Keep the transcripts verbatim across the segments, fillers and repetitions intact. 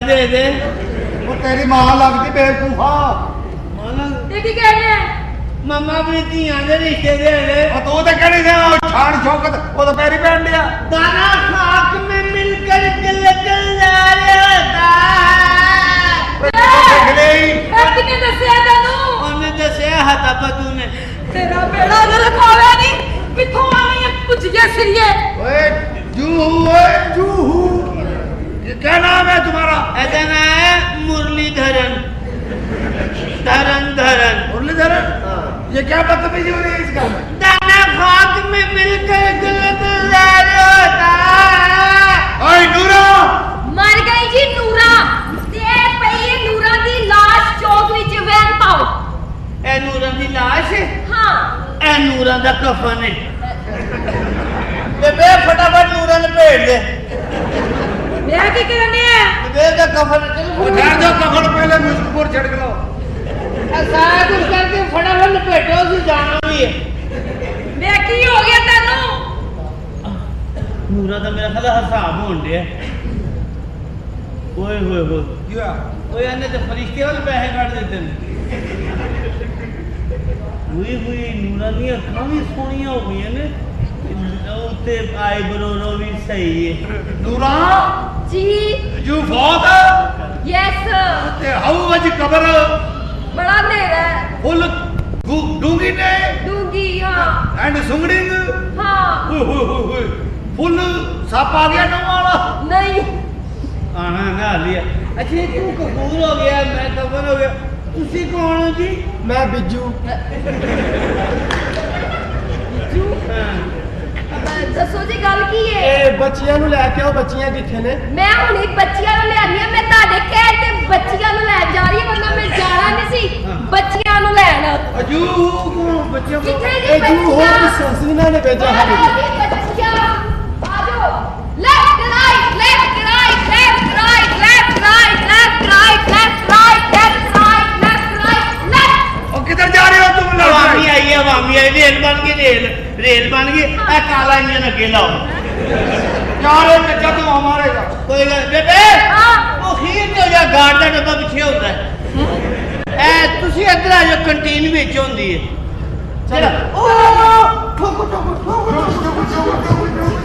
दे दे वो तेरी मां लगती बेवकूफा की कहने है मम्मा अपनी धियां दे रिश्ते दे दे और तू तो कहनी दे छान शौकत वो तो पैरी पहन लिया दाना खाक में मिलकर दिल दिलदार होता किने दसया तैनू ਉਹਨੇ ਦੱਸਿਆ ਹਤਾ ਬਤੂ ਨੇ तेरा बेड़ा अगर खावे नहीं किथों आवी कुछ जे सिरिए ओए जूहू ओए जूहू ये क्या नाम है तुम्हारा ਇਹਦਾ ਨਾਮ ਹੈ मुरलीधरन धरन धरन मुरलीधरन ये क्या बदतमीजी हो रही है इसका दाना खाक में मिलकर दिल दिलदार होता ओए नूरा मर गई जी नूरा ते पई नूरा दी लाश चौक विच वैन पाओ ਇਹ ਨੂਰਾਂ ਦੀ ਲਾਸ਼ ਹੈ हां ਇਹ ਨੂਰਾਂ ਦਾ ਕਫਨ ਹੈ ਬੇਬੇ ਫਟਾਫਟ ਨੂਰਾਂ ਨੂੰ ਭੇਜ ਦੇ मैं की करने है ਬੇਬੇ ਦਾ ਕਫਨ ਚਲ उठा दो कफन पहले मुझको छड़ के लाओ ਸਾਰਾ ਕੁਝ ਕਰਕੇ ਫਟਾਫਟ ਲਪੇਟੋ ਸੀ ਜਾਣਾ ਵੀ ਹੈ मैं की हो गया तैनू ਨੂਰਾਂ ਦਾ ਮੇਰਾ ਖਿਆਲ ਹਿਸਾਬ ਹੋਣ ਡਿਆ ਓਏ ਹੋਏ ਹੋਏ क्या ਓਏ ਇਹਨੇ ਤੇ ਫਰਿਸ਼ਤੇ ਵਾਲੇ ਪੈਸੇ ਕੱਢ ਦਿੱਤੇ ਨੇ ਹੋਈ ਹੋਈ ਨੂਰਾਂ ਦੀਆਂ ਅੱਖਾਂ ਵੀ ਸੋਹਣੀਆਂ ਹੋ ਗਈਆਂ ਨੇ ਉੱਤੇ ਆਈਬ੍ਰੋ ਵੀ ਸਹੀ ਹੈ नूरा जी यू फौत यस ते हाउ वज कबर बड़ा अंधेरा है फुल डूंगी ने डूंगी हां एंड सुंगड़िंग हां ओए होए होए होए फुल सप आ गया नवा वाला नहीं आना ना लिया अच्छा तू कबूल हो गया मैं कबर हो गया ਤੁਸੀਂ ਕੌਣ ਹੋ ਜੀ मैं बिज्जू जू दसो जी गल की है ए बच्चियां नु लेके आओ बच्चियां किथे ने मैं हुणे बच्चियां नु ले आनी है मैं ਤੁਹਾਡੇ ਕਹਿ ਤੇ ਬੱਚੀਆਂ ਨੂੰ ਲੈ ਜਾ ਰਹੀ ਹਾਂ ਵਰਨਾ ਮੈਂ ਜਾਣਾ ਨਹੀਂ ਸੀ ਬੱਚੀਆਂ ਨੂੰ ਲੈਣ अजू को बच्चियों को किथे जी बच्चियां ससुना ने भेजा अरे जी बच्चियां आ जाओ left right left right left right left right left right left right left right left right left ओ किधर जा रहे हो तुम लोग आवामी आई है आवामी आई रेल बन गई रेल रेल बन गई ए काला इंजन अगे लाओ यार ये बच्चा तो हमारे का कोई गल बेबे हां ਉਹ ਖੀਰ ਤੇ ਜਾਂ ਗਾਰਡ ਦਾ ਡੱਬਾ ਪਿੱਛੇ ਹੁੰਦਾ ਹੈ ਐ ਤੁਸੀਂ ਇੱਧਰ ਆ ਜਾਓ ਕੰਟੀਨ ਵਿੱਚ ਹੁੰਦੀ ਹੈ ਚਲ ਓ ਠੋਕੋ ਠੋਕੋ ਠੋਕੋ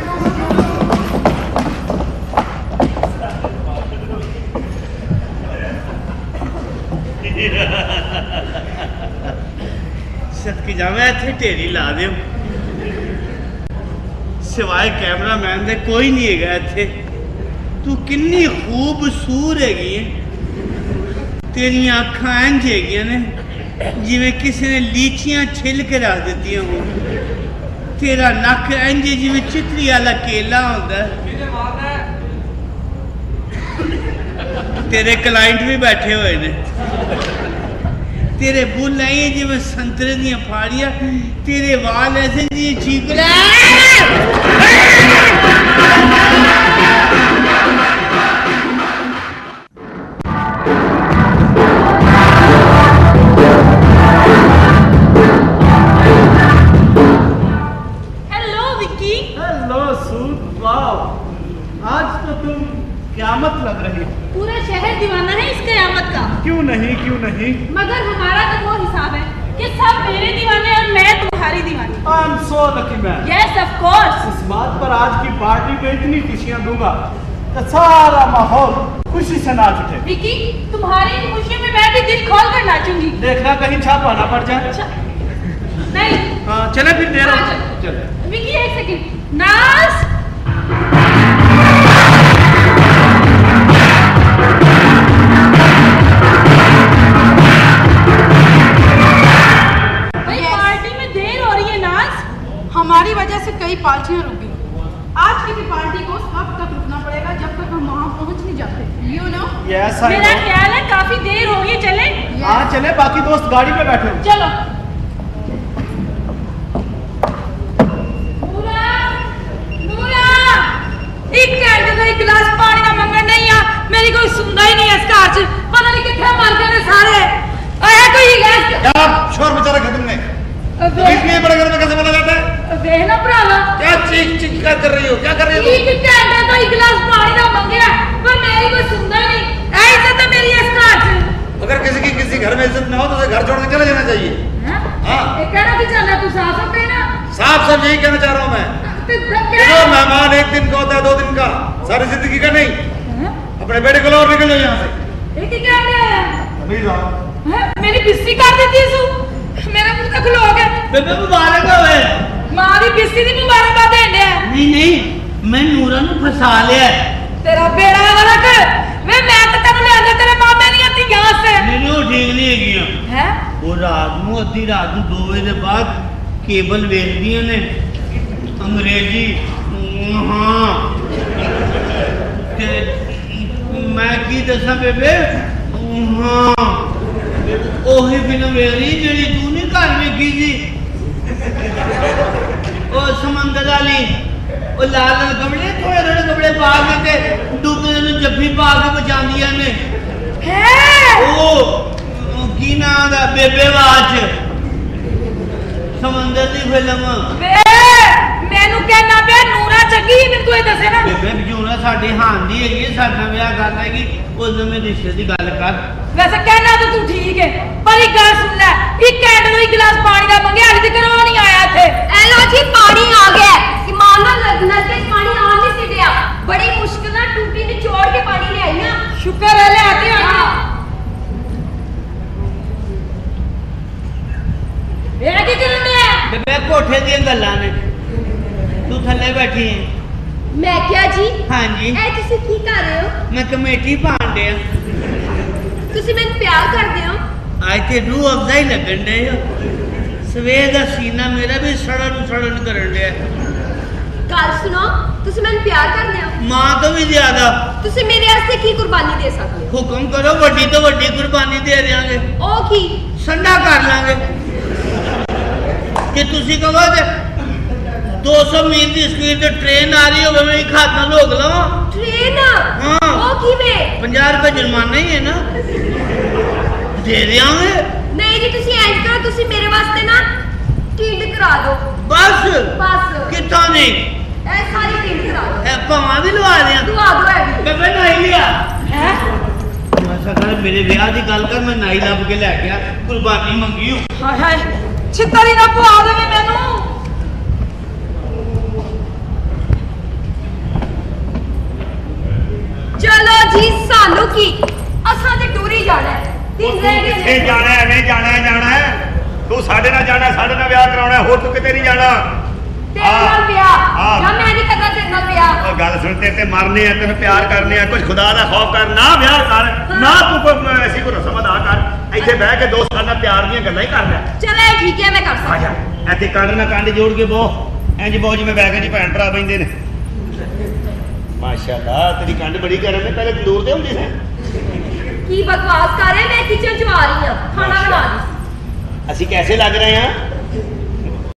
ਸਦਕੇ ਜਾਵੇਂ ਇੱਥੇ ਢੇਰੀ ਲਾ ਦਿਓ ਸਿਵਾਏ ਕੈਮਰਾਮੈਨ ਦੇ ਕੋਈ ਨਹੀਂ ਹੈਗਾ ਇੱਥੇ ਤੂੰ ਕਿੰਨੀ ਖੂਬਸੂਰਤ ਹੈਗੀ ਹੈ ਤੇਰੀਆਂ ਅੱਖਾਂ ਇੰਝ ਹੈਗੀਆਂ ਨੇ ਜਿਵੇਂ ਕਿਸੇ ਨੇ ਲੀਚੀਆਂ ਛਿੱਲ ਕੇ ਰੱਖ ਦਿੱਤੀਆਂ ਹੋਣ ਤੇਰਾ ਨੱਕ ਇੰਝ ਜਿਵੇਂ ਚਿੱਤਰੀ ਵਾਲਾ ਕੇਲਾ ਹੁੰਦਾ ਤੇਰੇ ਕਲਾਇੰਟ ਵੀ ਬੈਠੇ ਹੋਏ ਨੇ तेरे बुल आई जिਵੇਂ संतरे ਦੀਆਂ ਫਾੜੀਆਂ तेरे वाल ऐसे जी चीकला hello Vicky hello suit wow आज तो तुम क़यामत लग रही हो पूरा शहर दीवाना है इस कयामत का क्यों नहीं क्यों नहीं मगर हमारा तो वो हिसाब है कि सब मेरे दीवाने और मैं तुम्हारी दीवानी I am so lucky man yes of course इस बात पर आज की पार्टी में इतनी खुशियां दूंगा कि सारा माहौल खुशी से नाच उठे विक्की तुम्हारी इन खुशियों में मैं भी दिल खोल कर नाचूंगी देखना कहीं छापा ना पड़ जाए अच्छा नहीं हाँ चले फिर देर हाँ, हो चले विक्की एक सेकंड नाच हमारी वजह से कई पार्टियां रुक गई। आज की भी पार्टी को उस वक्त तक रुकना पड़ेगा जब तक हम वहां पहुंच नहीं जाते। यू नो यस आई मेरा नो ख्याल है काफी देर हो गई चले हाँ चले बाकी दोस्त गाड़ी पे बैठे हो चलो एक घंटे का एक गिलास पानी का मंगन नहीं आ मेरी कोई सुनता ही नहीं है इस घर च पता नहीं कितने मर गए ने सारे आया कोई गैस क्या शोर मचा रखा तुमने इतने बड़े घर में कैसे बोला जाता है देखना भरावा क्या चीख चीख कर रही हो क्या कर रही हो एक घंटे का एक गिलास पानी का मंगया पर मेरी कोई सुनता ही नहीं यही कहना चाह रहा हूँ मैं। तो देखो क्या मेहमान एक दिन का होता है, दो दिन का, सारी जिंदगी का नहीं। हैं? अपने बेटे को लो और निकल जाओ यहाँ से। ये की कह रहे हैं अभी जाओ। हैं? मेरी बिस्सी कर देती सू मेरा मुंह तक खलो गया ਬੇਬੇ ਮੁਬਾਰਕ ਹੋਵੇ। मां दी बिस्सी दी मुबारकबाद देने है ਨਹੀਂ ਨਹੀਂ ਮੈਂ ਨੂਰਾਂ ਨੂੰ ਫਸਾ ਲਿਆ। तेरा बेड़ा गलत वे मैं तो तेरे लिया तेरे मामे दी धीयां से ਨਹੀਂ ਉਹ ਠੀਕ ਨਹੀਂ ਹੈਗੀਆਂ। हैं ਉਹ ਰਾਤ ਨੂੰ ਅੱਧੀ ਰਾਤ ਨੂੰ ਦੋ ਵਜੇ ਦੇ ਬਾਅਦ ਕੇਬਲ ਵੇਖਦੀਆਂ ਨੇ ਅੰਗਰੇਜ਼ੀ। ਹਾਂ ਤੇ ਮੈਂ ਕੀ ਦੱਸਾਂ ਬੇਬੇ। ਹਾਂ ਉਹੀ ਫਿਲਮ ਵੇਖ ਰਹੀ ਜਿਹੜੀ ਤੂੰ ਨਹੀਂ ਘਰ ਵੇਖੀ ਸੀ। ਉਹ ਸਮੰਦਰ ਵਾਲੀ ਉਹ ਲਾਲ ਲਾਲ ਕਪੜੇ ਥੋੜੇ ਥੋੜੇ ਕਪੜੇ ਪਾ ਕੇ ਤੇ ਦੂਜੇ ਨੂੰ ਜੱਫੀ ਪਾ ਕੇ ਬਚਾਉਂਦੀਆਂ ਨੇ। हैं ਉਹ ਉਹ ਕੀ ਨਾਂ ਦਾ ਬੇਬੇ ਵਾਚ ਸਮੁੰਦਰ ਦੀ ਫਿਲਮ। वे मैनू कहना पे नूरा चंगी मैं तू दसे ना ਬੇਬੇ ਬਜੂਣਾ ਸਾਡੀ ਹਾਨ ਦੀ ਹੈਗੀ ਹੈ, ਸਾਡਾ ਵਿਆਹ ਕਰਨਾ ਹੈਗੀ ਉਸ ਨਵੇਂ ਰਿਸ਼ਤੇ ਦੀ ਗੱਲ ਕਰ। वैसे कहना तो तू ठीक है पर एक गल सुन ले एक कैंडल एक गिलास पानी का मंगे हाले तक नहीं आया थे ए लो जी पानी आ गया कि मानो नल के पानी आ नहीं सी दिया बड़ी मुश्किल ना टूटी निचोड़ के पानी ले आई ना शुक्र है ले आते आते ये की करने है ਬੇਬੇ ਕੋਠੇ ਦੀਆਂ ਗੱਲਾਂ ਨੇ, ਤੂੰ ਥੱਲੇ ਬੈਠੀ ਹੈ। मैं क्या जी ਹਾਂਜੀ ए तुसी की कर रहे हो ਮੈਂ ਕਮੇਟੀ ਪਾਣ ਡਿਆ। तुसी मैंने प्यार करदे हो ਅੱਜ ਤੇ ਰੂਹ ਅਫਜ਼ਾ ਹੀ ਲੱਗਣ ਡਿਆ। ਸਵੇਰ ਦਾ ਸੀਨਾ ਮੇਰਾ ਵੀ ਸੜਨ ਸੜਨ ਕਰਨ ਡਿਆ। गल सुनो तुसी मैंने प्यार करदे हो ਮਾਂ ਤੋਂ ਵੀ ਜ਼ਿਆਦਾ। तुसी मेरे वास्ते की कुर्बानी दे सकदे हो ਹੁਕਮ ਕਰੋ, ਵੱਡੀ ਤੋਂ ਵੱਡੀ ਕੁਰਬਾਨੀ ਦੇ ਦਿਆਂਗੇ। ओ की ਸੰਡਾ ਕਰ ਲਾਂਗੇ। ਕਿ ਤੁਸੀਂ ਕਹੋ ਤੇ दो सौ ਮੀਲ ਦੀ ਸਪੀਡ ਤੇ ਟ੍ਰੇਨ ਆ ਰਹੀ ਹੋਵੇ ਮੈਂ ਇੱਕ ਹੱਥ ਨਾਲ ਰੋਕ ਲਵਾਂ। ट्रेन हाँ। ओ की में ਪੰਜਾਹ ਰੁਪਏ ਜੁਰਮਾਨਾ ਹੀ ਹੈ ਨਾ, ਦੇ ਦਿਆਂਗੇ। नहीं जी तुसी इंज करो तुसी मेरे वास्ते ना टिंड करा दो ਬਸ बस ਕਿੱਥੋਂ ਨਹੀਂ ए सारी टिंड करा दो ਇਹ ਭਾਵਾਂ ਵੀ ਲਵਾ ਦਿਆਂ। दुआ दो है भी ਬੇਬੇ ਨਾਈ ਲਿਆ। हैं ਮੈਂ ਸਗਰ ਮੇਰੇ ਵਿਆਹ ਦੀ ਗੱਲ ਕਰ, ਮੈਂ ਨਾਈ ਲੱਭ ਕੇ ਲੈ ਗਿਆ, ਕੁਰਬਾਨੀ ਮੰਗੀ ਹੂੰ। हाय हाय छितरी ना पवा देवे मैनू चलो जी सानू की असा ते टूरी जाना है तीन ਇਹ रहेंगे ਜਾਣਾ ਹੈ, ਨਹੀਂ ਜਾਣਾ ਹੈ, ਜਾਣਾ ਹੈ। ਤੂੰ ਸਾਡੇ ਨਾਲ ਜਾਣਾ, ਸਾਡੇ ਨਾਲ ਵਿਆਹ ਕਰਾਉਣਾ ਹੈ, ਹੋਰ ਤੂੰ ਕਿਤੇ ਨਹੀਂ ਜਾਣਾ। तेरे नाल ब्याह हाँ। या मैं नहीं करना तेरे नाल ब्याह ਉਹ ਗੱਲ ਸੁਣ, ਤੇਰੇ ਤੇ ਮਰਨੇ ਆ, ਤੈਨੂੰ ਪਿਆਰ ਕਰਨੇ ਆ, ਕੁਝ ਖੁਦਾ ਦਾ ਖੌਫ ਕਰ, ਨਾ ਵਿਆਹ ਕਰ, ਨਾ ਤੂੰ ਕੋਈ ਐਸੀ ਕੋਈ ਰਸਮ ਅਦਾ ਕਰ। ਇੱਥੇ ਬਹਿ ਕੇ ਦੋ ਸਾਲਾਂ ਪਿਆਰ ਦੀਆਂ ਗੱਲਾਂ ਹੀ ਕਰ ਲੈ। चले ठीक है मैं कर ਆ ਜਾ, सकता ਇੱਥੇ ਕੰਨ ਨਾਲ ਕੰਨ ਜੋੜ ਕੇ ਬੋ, ਇੰਜ ਬੋ ਜਿਵੇਂ ਬੈਗ 'ਚ ਭੈਣ ਭਰਾ ਬੈਂਦੇ ਨੇ। ਮਾਸ਼ਾਅੱਲਾ ਤੇਰੀ ਕੰਨ ਬੜੀ ਗਰਮ ਹੈ, ਪਹਿਲੇ ਤੰਦੂਰ ਤੇ ਹੁੰਦੀ ਸੀ। की बकवास कर रहे हैं मैं किचन च आ रही हूं खाना बना रही ਅਸੀਂ ਕੈਸੇ ਲੱਗ ਰਹੇ ਹਾਂ?